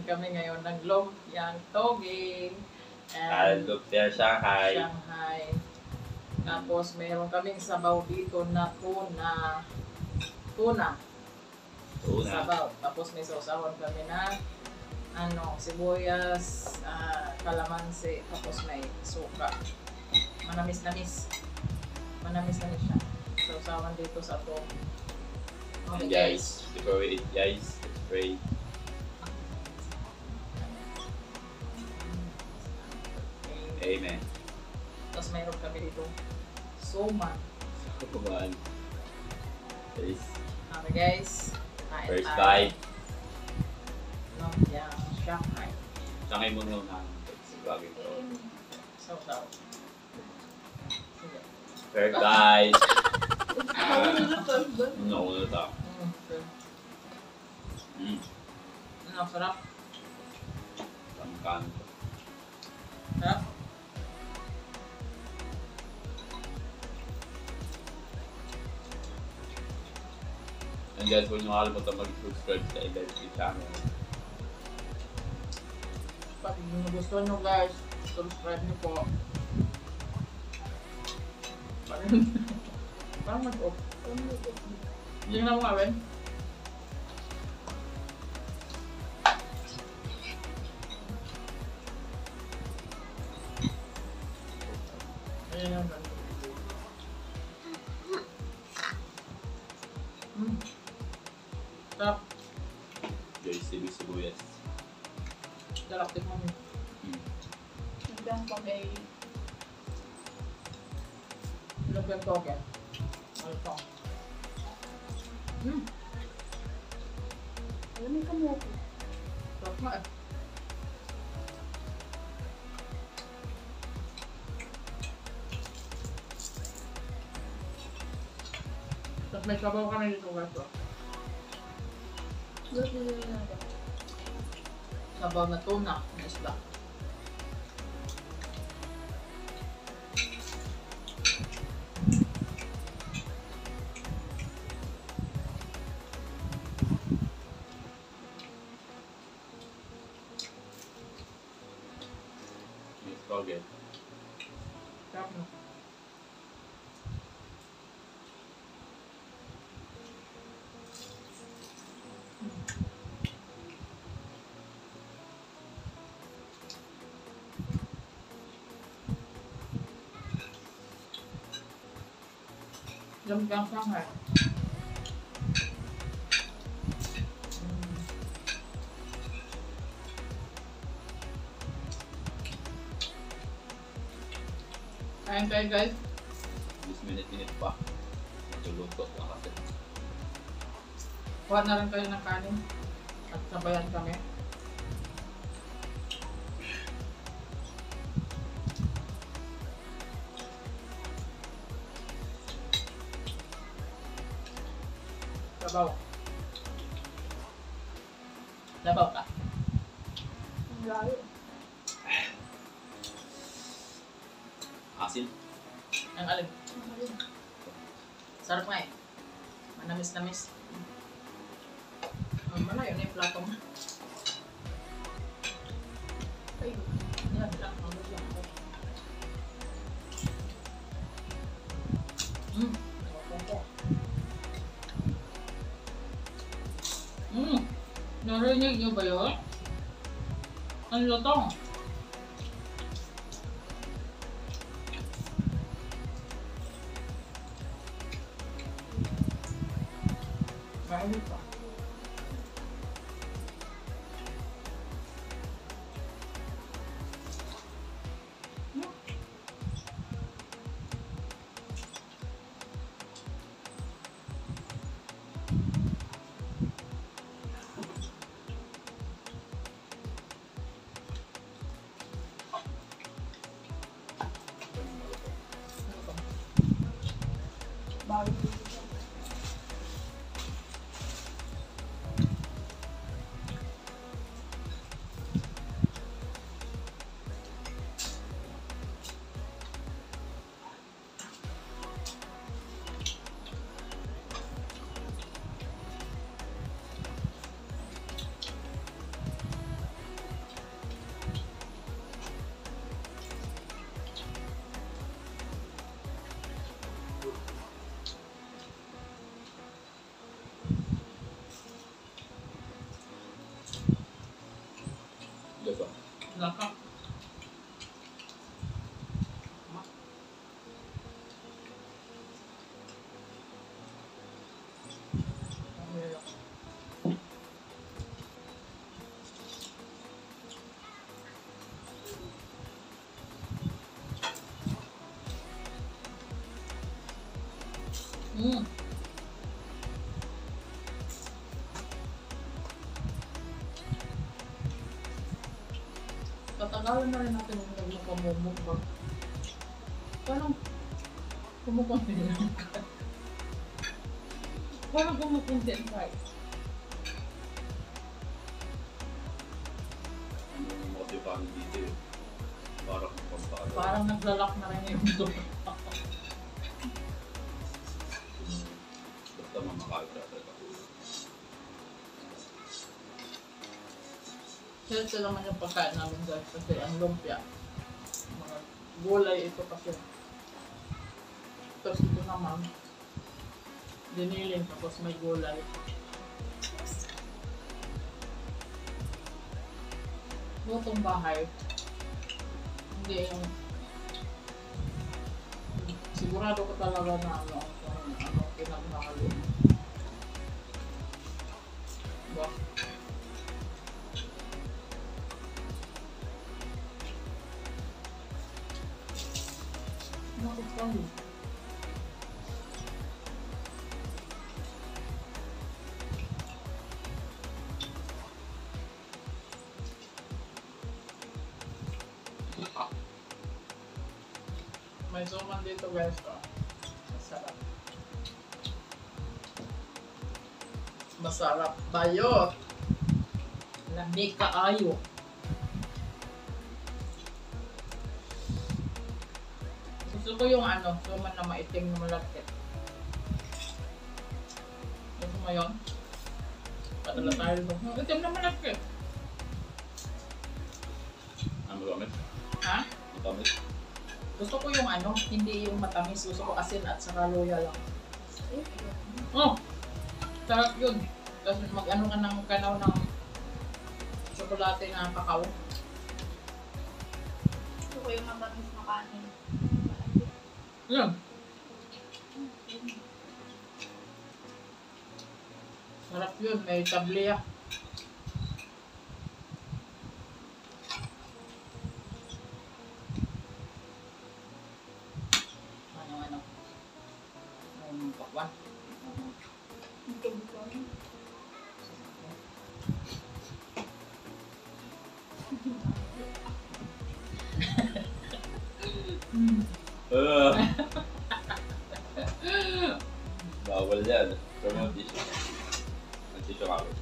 kami ngayon ng lumpiang toge. Lumpia Shanghai. Shanghai. Tapos meron kaming sabaw dito na tuna. Sabaw. Tapos may sausawan kami na sibuyas, kalamansi, tapos may suka. Manamis-namis. Manamis-namis siya. Sausawan dito sa to. And guys, before we eat guys, let's pray. Amen. Tapos mayroon kami dito suman. Kumain. Guys, Okay guys. first bite. Lumpiang Shanghai. Sangay mo na bagay ko. Sausaw. Sige. First bite. No, ito. Sarap. Tangkan. Sarap. And guys, huwag nyo kalimutan mag-subscribe sa Identity Channel. Pag gusto nyo guys, subscribe nyo po. Parang mag-off. Hindi na mo gawin. Ayan naman. Sarap. Guys, sibuyas. Sarap din mo. Hanggang pa may Lumpiang toge. Ano ito? alam mo kamote. Sarap nga eh. Tapos may sabaw kami dito guys. Gusto nyo na ba? Sabaw na tuna. Na isda. Yes, toge. Sarap no? Lumpiang Shanghai. Kain kayo guys. 10 minute pa. Matuluto lang kasi. Kuha na rin kayo ng kanin. At sabayan kami. Sabaw. Sabaw ka. Ang lalo. Asin. Ang alin. Sarap nga eh. Manamis-namis. Malayo na yung plato mo. Ay, Yan lang. Mabot lang ako. Narinig niyo ba yun? Ang lutong. Mahal pa. bago. Mm. Tatagalan na rin natin kung nagmapamumukbang. Parang kumukunti lang. Parang kumukunti ang price. Ang motivahan dito eh. Parang pampalo. Parang naglalak na rin yung mundo. Basta mamakal ka talaga. Healthy naman yung pagkain namin guys kasi ang lumpia. Mga gulay ito kasi. Tapos ito naman, diniling tapos may gulay. Lutong bahay. Hindi yung sigurado ko talaga na ano pinagmahalo. Ba? Bakit kami? May suman dito guys ko. Masarap. Masarap tayo. Lamig kaayo. Gusto ko yung ano, suman na maitim na malagkit. Gusto mo yun? Padala tayo doon. Itim na malagkit. Ano gamit? Ha? Ang gamit? Gusto ko yung ano, hindi yung matamis. Gusto ko asin at saka loya lang. Oh! Sarap yun. Tapos mag-ano ka ng kanaw ng tsokolate na kakao. Gusto ko yung matamis na kanin. Yan. Sarap yun. May tabliya. Ano? Pakwan. Hindi ko gusto. Ah! Bawal yan. Promote tissue. Ang tissue kami.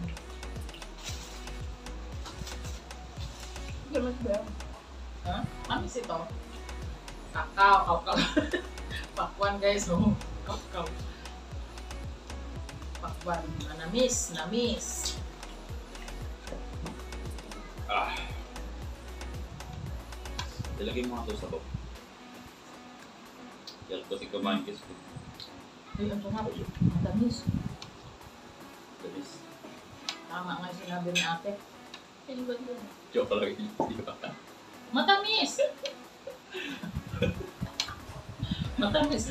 Gamas ba yan? Ha? Mamis ito. Kakao. Pakwan guys. Oh. Kakao. Pakwan. Namis. Ah! Ilagay mo nga ito sa bawang. Kaya kasi kumain kasi ko. Ay, ito nga. Matamis. Galis. Tama nga yung sinabi ni ate. Sino ba yun? Joke lang yun. Di ba? Matamis! Matamis.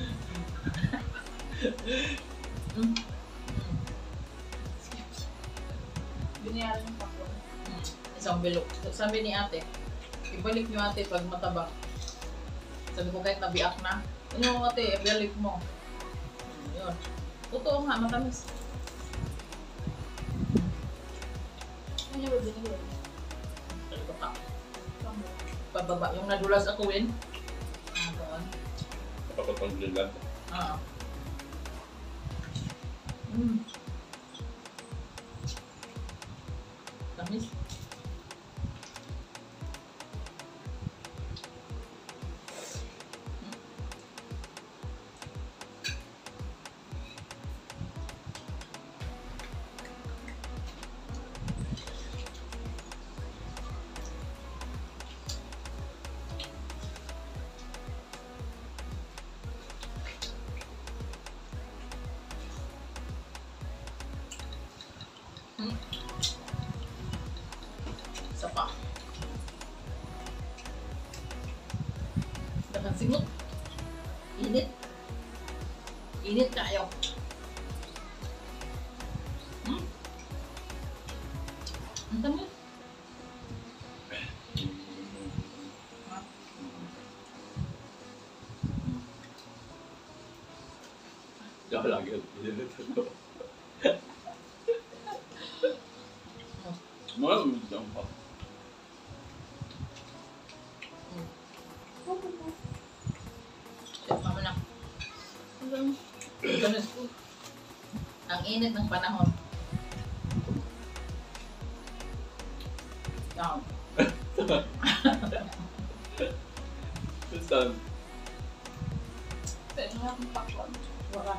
Binayaran yung pakwan. Isang bilog. Sabi ni ate, ibalik niyo ate pag mataba. Sabi ko kahit nabiak na, ano ate, ibalik mo. Yun. Totoo nga, matamis. Ano ba binigay? Sabi ko pa, Kambo. pababa. Yung nadulas ako win. Doon. Kapag lang. Ah. Tamis. Isa pa. Dapat singot. Init. Init kayo. Ang tamis. Ikaw lagi yung niluluto ko. Malamig pa. Chef, mama na. Hanggang Ang init ng panahon. Down. Basta, pwede nga akong pakwan. Wala.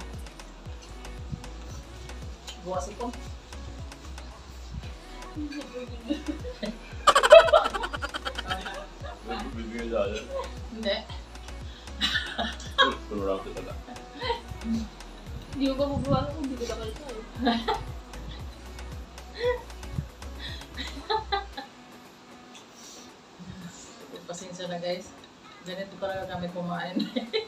Bukas ito. bibigyan sa akin. Hindi. Tururang kita lang. Hindi ko pa mabuha kung hindi ko na kayo tayo. Pasensya na guys. Ganito talaga kami kumain.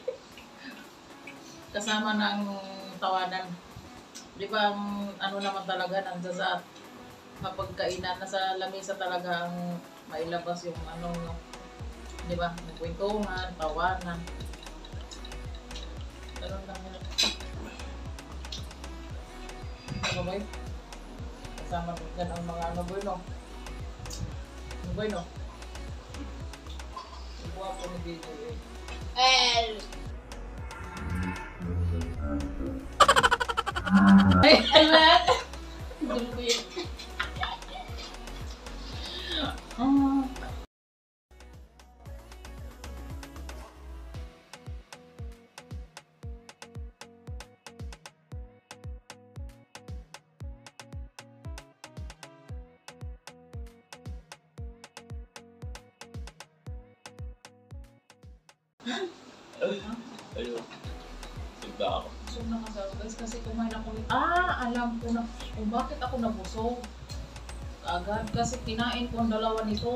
Kasama ng tawanan. Di ba ang ano naman talaga nandiyan sa mapagkainan na sa lamesa talaga ang mailabas yung ano, no? Di ba? Nagkwentuhan, tawanan. Ganun lang yun. Ano boy? Kasama ko dyan ang mga ano boy, no? Ano boy, no? Ang guwapo ni Bijo eh. El! Ay! Alat! Gulo ko yun. Ah. Ayun. Sigda ako. Busog na kasi ako guys kasi kumain ako. Alam ko na kung bakit ako nabusog. Agad kasi kinain ko ang dalawa nito.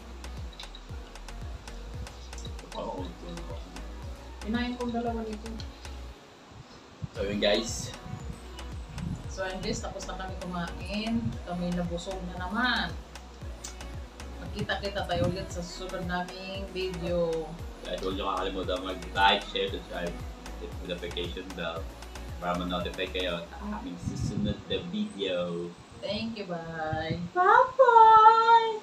Oo. Kinain ko ang dalawa nito. So yun guys. So and this, tapos na kami kumain. Kami nabusog na naman. Magkita-kita tayo ulit sa susunod naming video. Guys, huwag niyo kakalimutan mag-like, share, subscribe, hit the notification bell para ma-notify kayo sa aming susunod na video. Thank you, bye! Bye-bye!